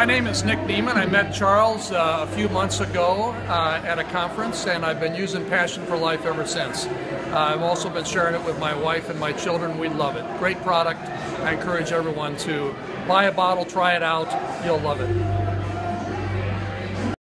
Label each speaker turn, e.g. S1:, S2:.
S1: My name is Nick Niemann. I met Charles a few months ago at a conference, and I've been using Passion for Life ever since. I've also been sharing it with my wife and my children. We love it. Great product. I encourage everyone to buy a bottle, try it out. You'll love it.